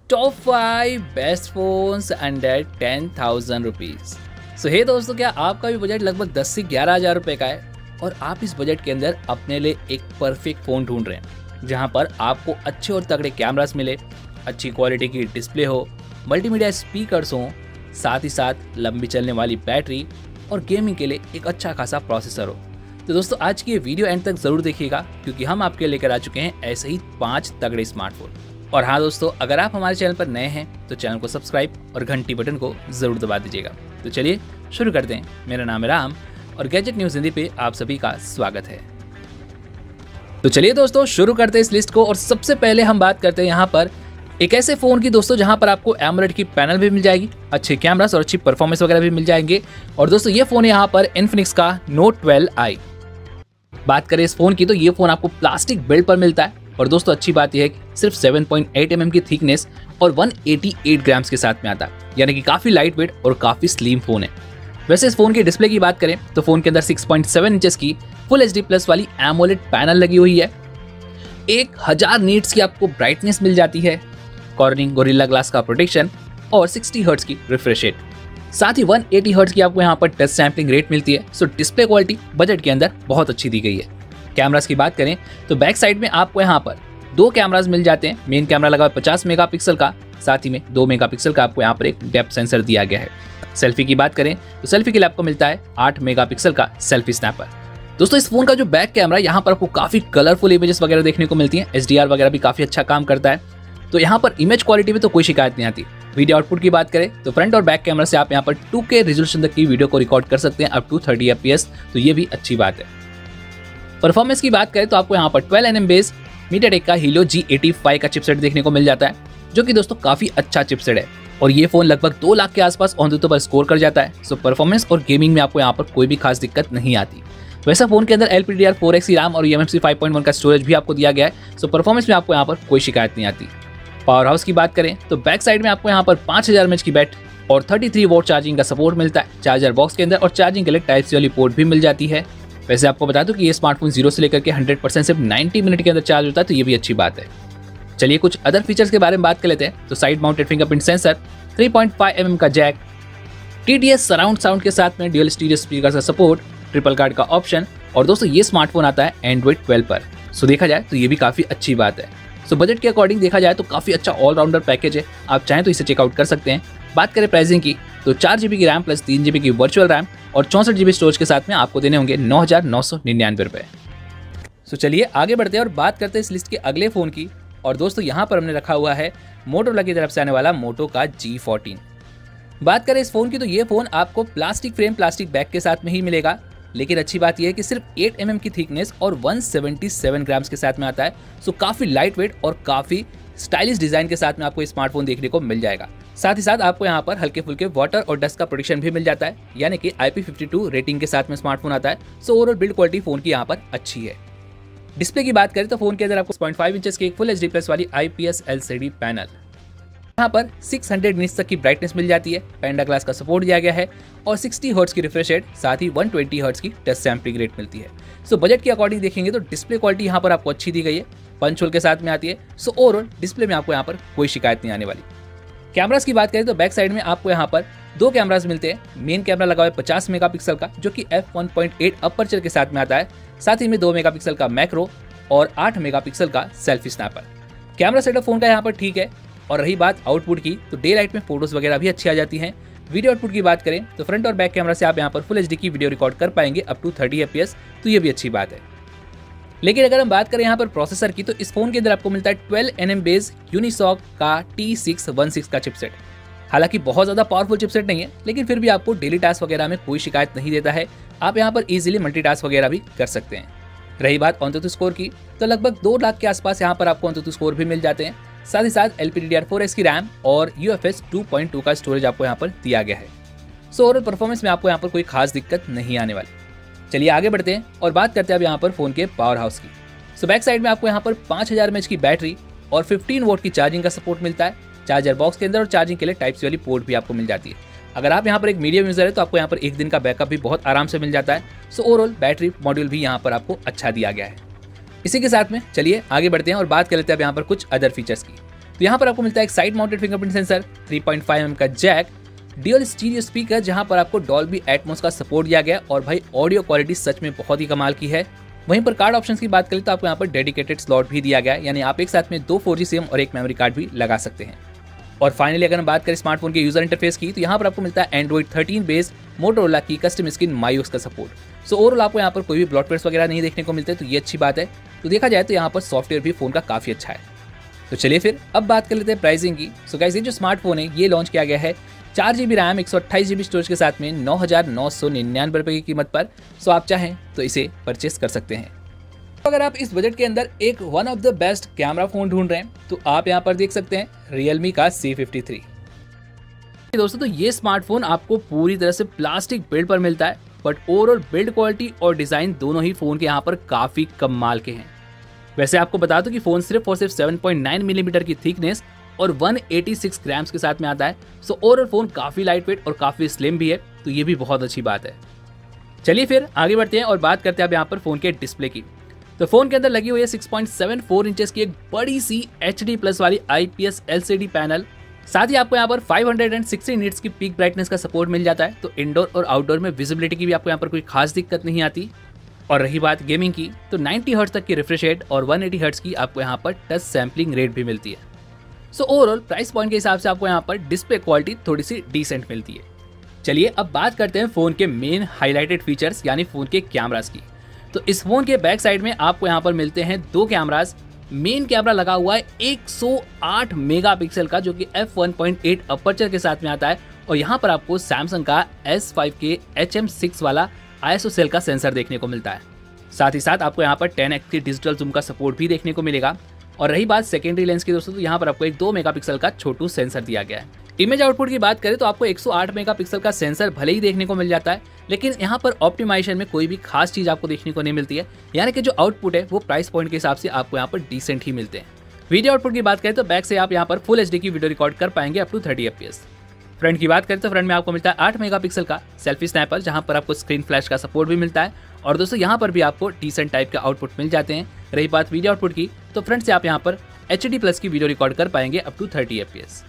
Top 5 best phones under 10,000 rupees. So hey दोस्तों, क्या आपका भी बजट लगभग 10 से 11,000 रुपये का है और आप इस बजट के अंदर अपने लिए एक परफेक्ट फ़ोन ढूंढ रहे हैं जहां पर आपको अच्छे और तगड़े कैमरास मिले, अच्छी क्वालिटी की डिस्प्ले हो, मल्टीमीडिया स्पीकर्स हों, साथ ही साथ लंबी चलने वाली बैटरी और गेमिंग के लिए एक अच्छा खासा प्रोसेसर हो। तो दोस्तों, आज की ये वीडियो एंड तक ज़रूर देखिएगा क्योंकि हम आपके लेकर आ चुके हैं ऐसे ही 5 तगड़े स्मार्टफोन। और हाँ दोस्तों, अगर आप हमारे चैनल पर नए हैं तो चैनल को सब्सक्राइब और घंटी बटन को ज़रूर दबा दीजिएगा। तो चलिए शुरू करते हैं। मेरा नाम है राम और गैजेट न्यूज़ हिंदी पे आप सभी का स्वागत है। तो चलिए दोस्तों, शुरू करते हैं इस लिस्ट को। और सबसे पहले हम बात करते हैं यहाँ पर एक ऐसे फ़ोन की दोस्तों जहाँ पर आपको एमोलेड की पैनल भी मिल जाएगी, अच्छे कैमरास और अच्छी परफॉर्मेंस वगैरह भी मिल जाएंगे। और दोस्तों, ये फ़ोन यहाँ पर इन्फिनिक्स का Note 12i। बात करें इस फ़ोन की तो ये फ़ोन आपको प्लास्टिक बिल्ड पर मिलता है। और दोस्तों, अच्छी बात यह है कि सिर्फ 7.8 mm की थिकनेस और 188 ग्राम्स के साथ में आता है, यानी कि काफ़ी लाइट वेट और काफ़ी स्लिम फ़ोन है। वैसे इस फ़ोन की डिस्प्ले की बात करें तो फ़ोन के अंदर 6.7 इंचेस की फुल HD प्लस वाली एमोलेड पैनल लगी हुई है। 1000 नीट्स की आपको ब्राइटनेस मिल जाती है, कॉर्निंग गोरिल्ला ग्लास का प्रोटेक्शन और 60 हर्ट्ज की रिफ्रेश रेट। साथ ही 180 हर्ट्ज की आपको यहाँ पर टच सैम्पलिंग रेट मिलती है। सो डिस्प्ले क्वालिटी बजट के अंदर बहुत अच्छी दी गई है। कैमरास की बात करें तो बैक साइड में आपको यहाँ पर 2 कैमरास मिल जाते हैं। मेन कैमरा लगा 50 मेगापिक्सल का, साथ ही में 2 मेगापिक्सल का आपको यहाँ पर एक डेप्थ सेंसर दिया गया है। सेल्फी की बात करें तो सेल्फी के लिए आपको मिलता है 8 मेगापिक्सल का सेल्फी स्नैपर। दोस्तों, इस फोन का जो बैक कैमरा यहाँ पर आपको काफी कलरफुल इमेजेस वगैरह देखने को मिलती हैं। HDR वगैरह भी काफी अच्छा काम करता है। तो यहाँ पर इमेज क्वालिटी में तो कोई शिकायत नहीं आती। वीडियो आउटपुट की बात करें तो फ्रंट और बैक कैमरा से आप यहाँ पर 2K रेजोल्यूशन तक की वीडियो को रिकॉर्ड कर सकते हैं, अप टू 30 FPS। तो ये भी अच्छी बात है। परफॉर्मेंस की बात करें तो आपको यहाँ पर 12 nm बेस MediaTek का Helio G85 का चिपसेट देखने को मिल जाता है, जो कि दोस्तों काफी अच्छा चिपसेट है। और ये फोन लगभग 2 लाख के आसपास ऑन पर स्कोर कर जाता है। सो परफॉर्मेंस और गेमिंग में आपको यहाँ पर कोई भी खास दिक्कत नहीं आती। वैसे फोन के अंदर LPDDR4X की रैम और eMMC 5.1 का स्टोरेज भी आपको दिया गया है। सो परफॉर्मेंस में आपको यहाँ पर कोई शिकायत नहीं आती। पावर हाउस की बात करें तो बैक साइड में आपको यहाँ पर 5000 mAh की बैटरी और 33 वोल्ट चार्जिंग का सपोर्ट मिलता है चार्जर बॉक्स के अंदर, और चार्जिंग के लिए Type-C वाली पोर्ट भी मिल जाती है। वैसे आपको बता दूं कि ये स्मार्टफोन 0 से लेकर के 100% सिर्फ 90 मिनट के अंदर चार्ज होता है, तो ये भी अच्छी बात है। चलिए कुछ अदर फीचर्स के बारे में बात कर लेते हैं। तो side mounted fingerprint sensor, 3.5 mm का जैक, TTS सराउंड साउंड के साथ में ड्यूअल स्टीरियो स्पीकर का सपोर्ट, ट्रिपल कार्ड का ऑप्शन। और दोस्तों, ये स्मार्टफोन आता है Android 12 पर। सो देखा जाए तो ये भी काफ़ी अच्छी बात है। सो बजट के अकॉर्डिंग देखा जाए तो काफ़ी अच्छा ऑलराउंडर पैकेज है। आप चाहें तो इसे चेकआउट कर सकते हैं। बात करें प्राइसिंग की तो 4 GB की रैम प्लस 3 GB की वर्चुअल रैम और 64 GB स्टोरेज के साथ में आपको देने होंगे 9,999 रुपये। सो चलिए आगे बढ़ते हैं और बात करते हैं इस लिस्ट के अगले फ़ोन की। और दोस्तों, यहाँ पर हमने रखा हुआ है मोटोरोला की तरफ से आने वाला मोटो का G14। बात करें इस फ़ोन की तो ये फ़ोन आपको प्लास्टिक फ्रेम प्लास्टिक बैक के साथ में ही मिलेगा, लेकिन अच्छी बात यह है कि सिर्फ 8 mm की थिकनेस और 177 ग्राम्स के साथ में आता है। सो काफ़ी लाइट वेट और काफ़ी स्टाइलिश डिज़ाइन के साथ में आपको स्मार्टफोन देखने को मिल जाएगा। साथ ही साथ आपको यहाँ पर हल्के फुल्के वाटर और डस्ट का प्रोटेक्शन भी मिल जाता है, यानी कि IP52 रेटिंग के साथ में स्मार्टफोन आता है। So overall build quality phone की यहाँ पर अच्छी है। डिस्प्ले की बात करें तो फ़ोन के अंदर आपको 6.5 इंचेस की एक फुल HD प्लस वाली IPS LCD पैनल, यहाँ पर 600 निट्स तक की ब्राइटनेस मिल जाती है, पेंडा ग्लास का सपोर्ट दिया गया है और 60 हर्ट्ज की रिफ्रेश रेट, साथ ही 120 हर्ट्ज की टच सैम्पलिंग रेट मिलती है। सो बजट के अकॉर्डिंग देखेंगे तो डिस्प्ले क्वालिटी यहाँ पर आपको अच्छी दी गई है, पंच होल के साथ में आती है। सो ओवरऑल डिस्प्ले में आपको यहाँ पर कोई शिकायत नहीं आने वाली। कैमरास की बात करें तो बैक साइड में आपको यहाँ पर 2 कैमरास मिलते हैं। मेन कैमरा लगा हुआ है 50 मेगापिक्सल का, जो कि f1.8 अपर्चर के साथ में आता है, साथ ही में 2 मेगापिक्सल का मैक्रो और 8 मेगापिक्सल का selfie snapper. Camera setup phone का यहाँ पर ठीक है। और रही बात आउटपुट की तो डे लाइट में फोटोज वगैरह भी अच्छी आ जाती हैं। वीडियो आउटपुट की बात करें तो फ्रंट और बैक कैमरा से आप यहाँ पर फुल HD की वीडियो रिकॉर्ड कर पाएंगे, अप टू 30 FPS। तो ये भी अच्छी बात है। लेकिन अगर हम बात करें यहाँ पर प्रोसेसर की तो इस फोन के अंदर आपको मिलता है 12 nm बेस यूनिसॉक का T616 का चिपसेट। हालांकि बहुत ज़्यादा पावरफुल चिपसेट नहीं है, लेकिन फिर भी आपको डेली टास्क वगैरह में कोई शिकायत नहीं देता है। आप यहाँ पर ईजिली मल्टीटास्क वगैरह भी कर सकते हैं। रही बात ऑनटू स्कोर की तो लगभग 2 लाख के आसपास यहाँ पर आपको ऑनटू स्कोर भी मिल जाते हैं। साथ ही साथ LPDDR4X की रैम और UFS 2.2 का स्टोरेज आपको यहाँ पर दिया गया है। सो ओवरऑल परफॉर्मेंस में आपको यहाँ पर कोई खास दिक्कत नहीं आने वाली। चलिए आगे बढ़ते हैं और बात करते हैं अब यहाँ पर फ़ोन के पावर हाउस की। सो बैक साइड में आपको यहाँ पर 5000 mAh की बैटरी और 15 वोल्ट की चार्जिंग का सपोर्ट मिलता है चार्जर बॉक्स के अंदर, और चार्जिंग के लिए Type-C वाली पोर्ट भी आपको मिल जाती है। अगर आप यहाँ पर एक मीडियम यूज़र है तो आपको यहाँ पर 1 दिन का बैकअप भी बहुत आराम से मिल जाता है। सो ओवरऑल बैटरी मॉड्यूल भी यहाँ पर आपको अच्छा दिया गया है। इसी के साथ में चलिए आगे बढ़ते हैं और बात कर लेते हैं अब यहाँ पर कुछ अदर फीचर्स की। तो यहाँ पर आपको मिलता है एक side mounted fingerprint sensor, 3.5 mm का जैक, ड्यूअल स्टीरियो स्पीकर जहाँ पर आपको डॉल्बी एटमॉस का सपोर्ट दिया गया और भाई ऑडियो क्वालिटी सच में बहुत ही कमाल की है। वहीं पर कार्ड ऑप्शंस की बात करें तो आपको यहाँ पर डेडिकेटेड स्लॉट भी दिया गया है, यानी आप एक साथ में 2 4G सिम और एक मेमोरी कार्ड भी लगा सकते हैं। और फाइनली अगर हम बात करें स्मार्टफोन के यूजर इंटरफेस की, तो यहाँ पर आपको मिलता है एंड्रॉइड 13 बेस्ड मोटोरोला की कस्टम स्क्रीन मायूक्स का सपोर्ट। सो ओवरऑल आपको यहाँ पर कोई भी ब्लॉटवेयर्स वगैरह नहीं देखने को मिलते, तो ये अच्छी बात है। तो देखा जाए तो यहाँ पर सॉफ्टवेयर भी फोन का काफी अच्छा है। तो चलिए फिर अब बात कर लेते हैं प्राइसिंग की। सो गाइस, ये जो स्मार्टफोन है ये लॉन्च किया गया है 4GB रैम 128GB स्टोरेज के साथ में 9,999 रुपये की कीमत पर। सो आप चाहें तो इसे परचेस कर सकते हैं। अगर आप इस बजट के अंदर एक one of the best camera phone ढूंढ रहे हैं तो आप यहाँ पर देख सकते हैं Realme का C53। दोस्तों, तो ये स्मार्टफोन आपको पूरी तरह से प्लास्टिक बिल्ड पर मिलता है, बट ओवरऑल बिल्ड क्वालिटी और डिजाइन दोनों ही फोन के यहाँ पर काफी कमाल के हैं। वैसे आपको बता दूं कि फोन सिर्फ और सिर्फ 7.9 मिलीमीटर की थिकनेस और 186 ग्राम्स के साथ में आता है। सो ओवरऑल फोन काफी लाइट वेट और काफी स्लिम भी है, तो ये भी बहुत अच्छी बात है। चलिए फिर आगे बढ़ते हैं और बात करते हैं अब यहाँ पर फोन के डिस्प्ले की। तो फोन के अंदर लगी हुई है 6.74 इंचेस की एक बड़ी सी HD+ वाली IPS LCD पैनल। साथ ही आपको यहाँ पर 560 निट्स की पीक ब्राइटनेस का सपोर्ट मिल जाता है, तो इंडोर और आउटडोर में विजिबिलिटी की भी आपको यहाँ पर कोई खास दिक्कत नहीं आती। और रही बात गेमिंग की, तो 90 हर्ट्ज तक की रिफ्रेश रेट और 180 हर्ट्ज की आपको यहाँ पर टच सैम्पलिंग रेट भी मिलती है। सो ओवरऑल प्राइस पॉइंट के हिसाब से आपको यहाँ पर डिस्प्ले क्वालिटी थोड़ी सी डिसेंट मिलती है। चलिए अब बात करते हैं फोन के मेन हाईलाइटेड फीचर्स यानी फोन के कैमरास की। तो इस फोन के बैक साइड में आपको यहाँ पर मिलते हैं 2 कैमरास। मेन कैमरा लगा हुआ है 108 मेगापिक्सल का, जो कि f1.8 अपर्चर के साथ में आता है। और यहाँ पर आपको सैमसंग का S5 के HM6 वाला ISO सेल का सेंसर देखने को मिलता है। साथ ही साथ आपको यहाँ पर 10x की डिजिटल जूम का सपोर्ट भी देखने को मिलेगा। और रही बात सेकेंडरी लेंस की दोस्तों, तो यहाँ पर आपको एक 2 मेगापिक्सल का छोटू सेंसर दिया गया है। इमेज आउटपुट की बात करें तो आपको 108 मेगापिक्सल का सेंसर भले ही देखने को मिल जाता है, लेकिन यहाँ पर ऑप्टिमाइजेशन में कोई भी खास चीज आपको देखने को नहीं मिलती है, यानी कि जो आउटपुट है वो प्राइस पॉइंट के हिसाब से आपको यहाँ पर डिसेंट ही मिलते हैं। वीडियो आउटपुट की बात करें तो बैक से आप यहाँ पर फुल HD की वीडियो रिकॉर्ड कर पाएंगे अप टू 30 FPS। फ्रंट की बात करें तो फ्रंट में आपको मिलता है 8 मेगापिक्सल का सेल्फी स्नैपर, जहां पर आपको स्क्रीन फ्लैश का सपोर्ट भी मिलता है। और दोस्तों यहाँ पर भी आपको डिसेंट टाइप का आउटपुट मिल जाते हैं। रही बात वीडियो आउटपुट की, तो फ्रंट से आप यहाँ पर HD+ की वीडियो रिकॉर्ड कर पाएंगे अप टू 30 FPS।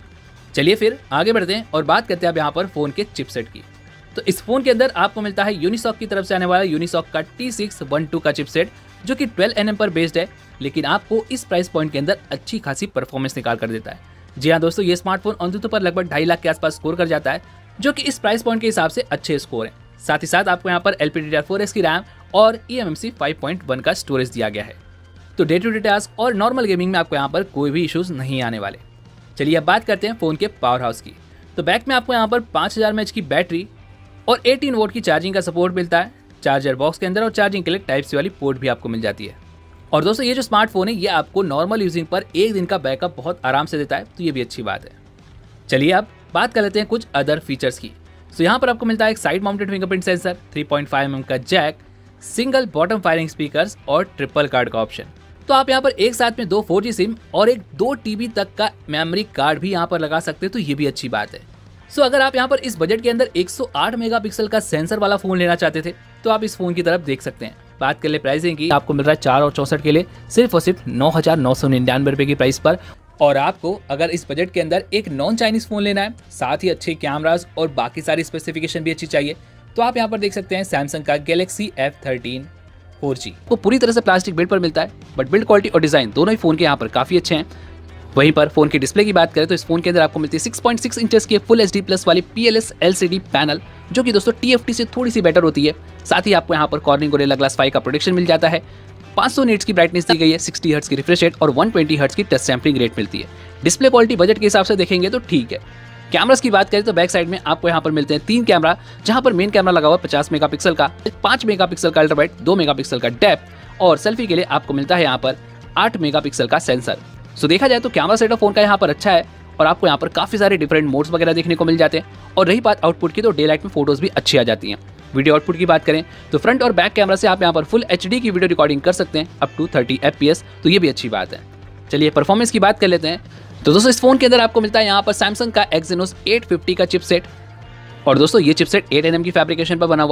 चलिए फिर आगे बढ़ते हैं और बात करते हैं अब यहाँ पर फोन के चिपसेट की। तो इस फोन के अंदर आपको मिलता है यूनिसॉक की तरफ से आने वाला यूनिसॉक का T612 का चिपसेट, जो कि 12 nm पर बेस्ड है, लेकिन आपको इस प्राइस पॉइंट के अंदर अच्छी खासी परफॉर्मेंस निकाल कर देता है। जी हाँ दोस्तों, ये स्मार्टफोन अंततः पर लगभग 2.5 लाख के आसपास स्कोर कर जाता है, जो कि इस प्राइस पॉइंट के हिसाब से अच्छे स्कोर हैं। साथ ही साथ आपको यहाँ पर LPDDR4X की रैम और eMMC 5.1 का स्टोरेज दिया गया है। तो डे टू डे टास्क और नॉर्मल गेमिंग में आपको यहाँ पर कोई भी इश्यूज नहीं आने वाले। चलिए अब बात करते हैं फोन के पावर हाउस की। तो बैक में आपको यहाँ पर 5000 mAh की बैटरी और 18 वोल्ट की चार्जिंग का सपोर्ट मिलता है चार्जर बॉक्स के अंदर, और चार्जिंग के लिए Type-C वाली पोर्ट भी आपको मिल जाती है। और दोस्तों ये जो स्मार्टफोन है ये आपको नॉर्मल यूजिंग पर 1 दिन का बैकअप बहुत आराम से देता है, तो ये भी अच्छी बात है। चलिए अब बात कर लेते हैं कुछ अदर फीचर्स की। तो यहाँ पर आपको मिलता है एक side mounted fingerprint sensor, 3.5 mm का jack, single bottom firing speakers और ट्रिपल कार्ड का ऑप्शन। तो आप यहाँ पर एक साथ में 2 4G सिम और एक 2 TB तक का मेमोरी कार्ड भी यहाँ पर लगा सकते हैं, तो ये भी अच्छी बात है। सो अगर आप यहाँ पर इस बजट के अंदर 108 मेगापिक्सल का सेंसर वाला फोन लेना चाहते थे तो आप इस फोन की तरफ देख सकते हैं। बात कर ले प्राइसिंग की, आपको मिल रहा है 4 और 64 के लिए सिर्फ और सिर्फ 9,999 रुपये की प्राइस पर। और आपको अगर इस बजट के अंदर एक नॉन चाइनीज फोन लेना है, साथ ही अच्छे कैमरास और बाकी सारी स्पेसिफिकेशन भी अच्छी चाहिए, तो आप यहाँ पर देख सकते हैं सैमसंग का Galaxy F13 4G। वो पूरी तरह से प्लास्टिक बिल्ड पर मिलता है, बट बिल्ड क्वालिटी और डिजाइन दोनों ही फोन के यहाँ पर काफी अच्छे हैं। वहीं पर फोन की डिस्प्ले की बात करें तो इस फोन के अंदर आपको मिलती है 6.6 इंचेस की फुल HD+ वाली PLS LCD पैनल, जो कि दोस्तों TFT से थोड़ी सी बेटर होती है। साथ ही आपको यहाँ पर कॉर्निंग गोरिल्ला ग्लास 5 का प्रोटेक्शन मिल जाता है। 500 निट्स की ब्राइटनेस दी गई है, 60 हर्ट्ज की रिफ्रेश रेट और 120 हर्ट्ज की टच सैम्पलिंग रेट मिलती है। डिस्प्ले क्वालिटी बजट के हिसाब से देखेंगे तो ठीक है। कैमरास की बात करें तो बैक साइड में आपको यहाँ पर मिलते हैं 3 कैमरा, जहाँ पर मेन कैमरा लगा हुआ 50 मेगापिक्सल का, 5 मेगापिक्सल का अल्ट्रा वाइड, 2 मेगापिक्सल का डेप्थ, और सेल्फी के लिए आपको मिलता है यहाँ पर 8 मेगापिक्सल का सेंसर। सो देखा जाए तो कैमरा सेटअप फोन का यहाँ पर अच्छा है और आपको यहाँ पर काफी सारे डिफरेंट मोड्स वगैरह देखने को मिल जाते हैं। और रही बात आउटपुट की, तो डे लाइट में फोटोज भी अच्छी आ जाती हैं। वीडियो आउटपुट की बात करें तो फ्रंट और बैक कैमरा से आप यहाँ पर फुल HD की वीडियो रिकॉर्डिंग कर सकते हैं अप टू 30 FPS, तो ये भी अच्छी बात है। चलिए परफॉर्मेंस की बात कर लेते हैं। तो दोस्तों इस फोन के अंदर आपको मिलता है यहाँ पर सैमसंग का Exynos 850 का चिपसेट, और दोस्तों ये चिपसेट 8 nm की फैब्रिकेशन पर बना हुआ है।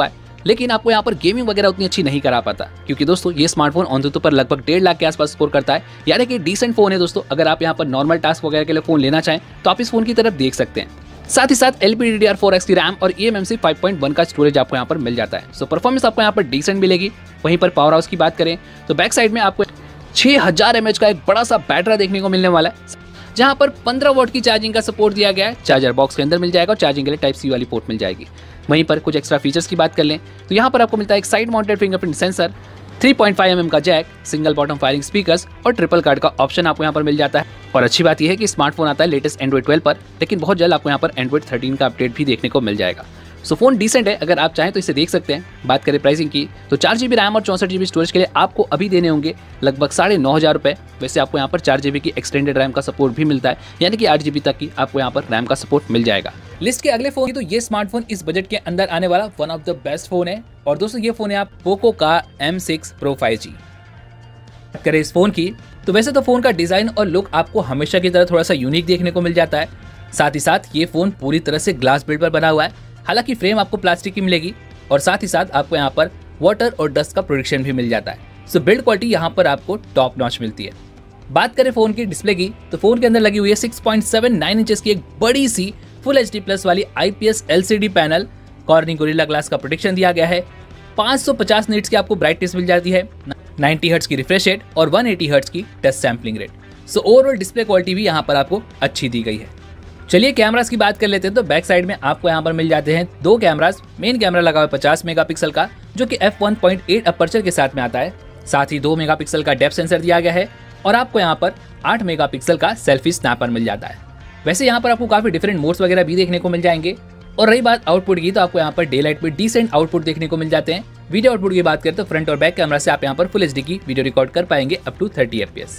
लेकिन आपको यहाँ पर गेमिंग वगैरह उतनी अच्छी नहीं करा पाता, क्योंकि दोस्तों ये स्मार्टफोन ऑन पर लगभग 1.5 लाख के आसपास स्कोर करता है, यानी कि डिसेंट फोन है दोस्तों। अगर आप यहाँ पर नॉर्मल टास्क वगैरह के लिए फोन लेना चाहें तो आप इस फोन की तरफ देख सकते हैं। साथ ही साथ LPDDR4X की रैम और eMMC 5.1 का स्टोरेज आपको यहाँ पर मिल जाता है। सो परफॉर्मेंस आपको यहाँ पर डिसेंट मिलेगी। वहीं पर पावर हाउस की बात करें तो बैक साइड में आपको 6000 mAh का एक बड़ा सा बैटरी देखने को मिलने वाला है, जहां पर 15 वॉट की चार्जिंग का सपोर्ट दिया गया है। चार्जर बॉक्स के अंदर मिल जाएगा और चार्जिंग के लिए टाइप सी वाली पोर्ट मिल जाएगी। वहीं पर कुछ एक्स्ट्रा फीचर्स की बात कर लें तो यहाँ पर आपको मिलता है एक side mounted fingerprint sensor, 3.5 mm का jack, single bottom firing speakers और ट्रिपल कार्ड का ऑप्शन आपको यहाँ पर मिल जाता है। और अच्छी बात यह है कि स्मार्टफोन आता है लेटेस्ट Android 12 पर, लेकिन बहुत जल्द आपको यहाँ पर Android 13 का अपडेट भी देखने को मिल जाएगा। सो फोन डिसेंट है, अगर आप चाहें तो इसे देख सकते हैं। बात करें प्राइसिंग की तो 4GB रैम और 64GB स्टोरेज के लिए आपको अभी देने होंगे लगभग 9,500 रुपये। वैसे आपको यहाँ पर 4GB की एक्सटेंडेड रैम का सपोर्ट भी मिलता है, यानी कि 8GB तक की आपको यहाँ पर रैम का सपोर्ट मिल जाएगा। लिस्ट के अगले फोन की तो ये स्मार्टफोन इस बजट के अंदर आने वाला one of the best phone है, और दोस्तों ये फोन है आप पोको का M6 Pro 5G। बात करें इस फोन की तो वैसे तो फोन का डिजाइन और लुक आपको हमेशा की तरह थोड़ा सा यूनिक देखने को मिल जाता है। साथ ही साथ ये फोन पूरी तरह से ग्लास बिल्ड पर बना हुआ है, हालांकि फ्रेम आपको प्लास्टिक की मिलेगी और साथ ही साथ आपको यहाँ पर वाटर और डस्ट का प्रोटेक्शन भी मिल जाता है। सो बिल्ड क्वालिटी यहाँ पर आपको टॉप नॉच मिलती है। बात करें फोन की डिस्प्ले की तो फोन के अंदर लगी हुई है 6.79 इंचेस की एक बड़ी सी फुल HD+ वाली IPS LCD panel. Corning gorilla glass का प्रोटेक्शन दिया गया है। 550 निट्स की आपको ब्राइटनेस मिल जाती है, 90 हर्ट्ज की रिफ्रेश रेट और 180 हर्ट्ज की touch sampling rate. So overall display quality भी यहाँ पर आपको अच्छी दी गई है। चलिए कैमरास की बात कर लेते हैं तो बैक साइड में आपको यहाँ पर मिल जाते हैं दो कैमरास। मेन कैमरा लगा हुआ है 50 मेगापिक्सल का, जो कि f1.8 अपर्चर के साथ में आता है। साथ ही 2 मेगापिक्सल का डेप्थ सेंसर दिया गया है और आपको यहाँ पर 8 मेगापिक्सल का सेल्फी स्नैपर मिल जाता है। वैसे यहाँ पर आपको काफी डिफरेंट मोड्स वगैरह भी देखने को मिल जाएंगे। और रही बात आउटपुट की तो आपको यहाँ पर डे लाइट में डिसेंट आउटपुट देखने को मिल जाते हैं। वीडियो आउटपुट की बात करें तो फ्रंट और बैक कैमरा से आप यहाँ पर फुल HD की वीडियो रिकॉर्ड कर पाएंगे अप टू 30 FPS।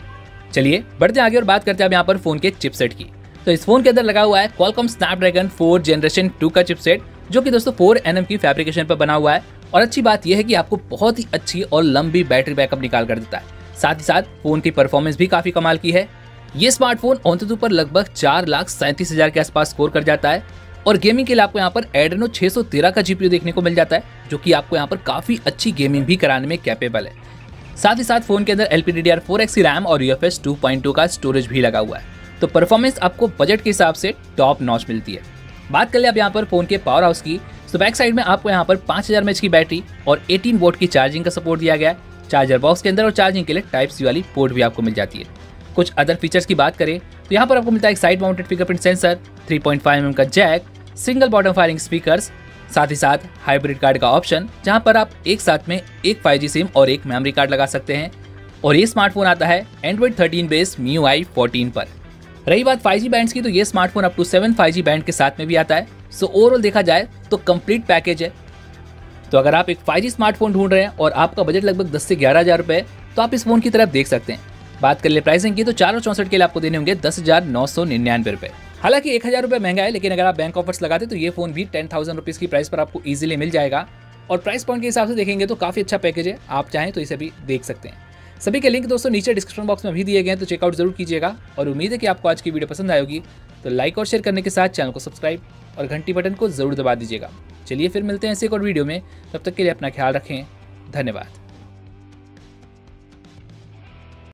चलिए बढ़ते आगे और बात करते हैं यहाँ पर फोन के चिपसेट की। तो इस फोन के अंदर लगा हुआ है Qualcomm Snapdragon 4 Generation 2 का चिपसेट, जो कि दोस्तों 4 nm की फैब्रिकेशन पर बना हुआ है। और अच्छी बात यह है कि आपको बहुत ही अच्छी और लंबी बैटरी बैकअप निकाल कर देता है। साथ ही साथ फोन की परफॉर्मेंस भी काफी कमाल की है। ये स्मार्टफोन ऑन पर लगभग 4,37,000 के आसपास स्कोर कर जाता है। और गेमिंग के लिए आपको यहाँ पर Adreno 613 का GPU देखने को मिल जाता है, जो कि आपको यहाँ पर काफी अच्छी गेमिंग भी कराने में कैपेबल है। साथ ही साथ फोन के अंदर LPDDR4X की रैम और UFS 2.2 का स्टोरेज भी लगा हुआ है। तो परफॉर्मेंस आपको बजट के हिसाब से टॉप नॉच मिलती है। बात कर ले अब यहाँ पर फोन के पावर हाउस की तो बैक साइड में आपको यहाँ पर 5000 mAh की बैटरी और 18 वोल्ट की चार्जिंग का सपोर्ट दिया गया है। चार्जर बॉक्स के अंदर और चार्जिंग के लिए टाइप सी वाली पोर्ट भी आपको मिल जाती है। कुछ अदर फीचर्स की बात करें तो यहाँ पर आपको मिलता है एक side mounted fingerprint sensor, 3.5 mm का jack, single bottom firing speakers, साथ ही साथ हाइब्रिड कार्ड का ऑप्शन, जहां पर आप एक साथ में एक 5G सिम और एक मेमोरी कार्ड लगा सकते हैं। और ये स्मार्टफोन आता है Android 13 बेस्ड MIUI 14 पर। रही बात 5G बैंड्स की तो ये smartphone up to 7 5G band के साथ में भी आता है। सो ओवरऑल देखा जाए तो कंप्लीट पैकेज है। तो अगर आप एक 5G स्मार्टफोन ढूंढ रहे हैं और आपका बजट लगभग 10 से 11,000 रुपए, तो आप इस फोन की तरफ देख सकते हैं। बात कर ले प्राइसिंग की तो 4 और 64 के लिए आपको देने होंगे 10,999 रुपए। हालांकि 1,000 रुपए महंगा है, लेकिन अगर आप बैंक ऑफर्स लगाते तो ये फोन भी 10,000 रुपीज की प्राइस पर आपको इजीली मिल जाएगा। और प्राइस पॉइंट के हिसाब से देखेंगे तो काफी अच्छा पैकेज है, आप चाहें तो इसे भी देख सकते हैं। सभी के लिंक दोस्तों नीचे डिस्क्रिप्शन बॉक्स में भी दिए गए हैं, तो चेकआउट जरूर कीजिएगा। और उम्मीद है कि आपको आज की वीडियो पसंद आई होगी, तो लाइक और शेयर करने के साथ चैनल को सब्सक्राइब और घंटी बटन को जरूर दबा दीजिएगा। चलिए फिर मिलते हैं ऐसे एक और वीडियो में, तब तक के लिए अपना ख्याल रखें। धन्यवाद।